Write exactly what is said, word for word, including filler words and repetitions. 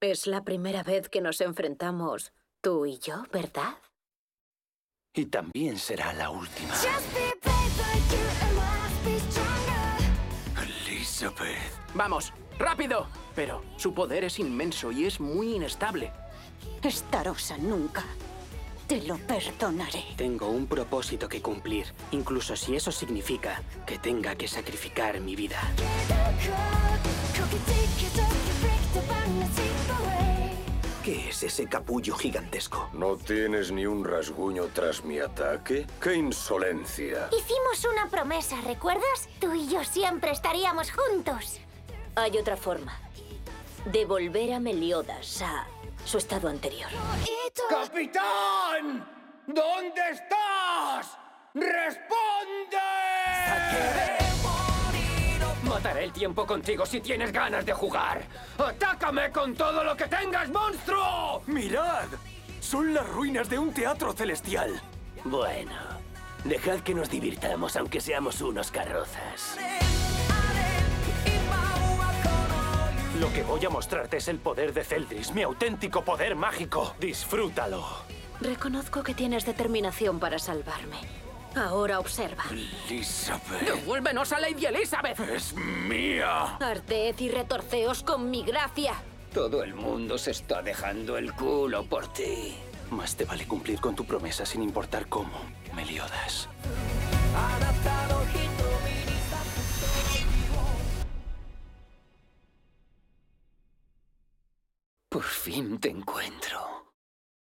Es la primera vez que nos enfrentamos tú y yo, ¿verdad? Y también será la última. Elizabeth. Vamos, rápido. Pero su poder es inmenso y es muy inestable. Starossa nunca te lo perdonaré. Tengo un propósito que cumplir, incluso si eso significa que tenga que sacrificar mi vida. ¿Qué es ese capullo gigantesco? ¿No tienes ni un rasguño tras mi ataque? ¡Qué insolencia! Hicimos una promesa, ¿recuerdas? Tú y yo siempre estaríamos juntos. Hay otra forma. Devolver a Meliodas a su estado anterior. ¡Capitán! ¿Dónde estás? ¡Responde! Mataré el tiempo contigo si tienes ganas de jugar. ¡Atácame con todo lo que tengas, monstruo! ¡Mirad! Son las ruinas de un teatro celestial. Bueno, dejad que nos divirtamos aunque seamos unos carrozas. Lo que voy a mostrarte es el poder de Celdris, mi auténtico poder mágico. Disfrútalo. Reconozco que tienes determinación para salvarme. Ahora observa. Elizabeth. ¡Devuélvenos a Lady Elizabeth! ¡Es mía! Arted y retorceos con mi gracia. Todo el mundo se está dejando el culo por ti. Más te vale cumplir con tu promesa sin importar cómo, Meliodas. Por fin te encuentro.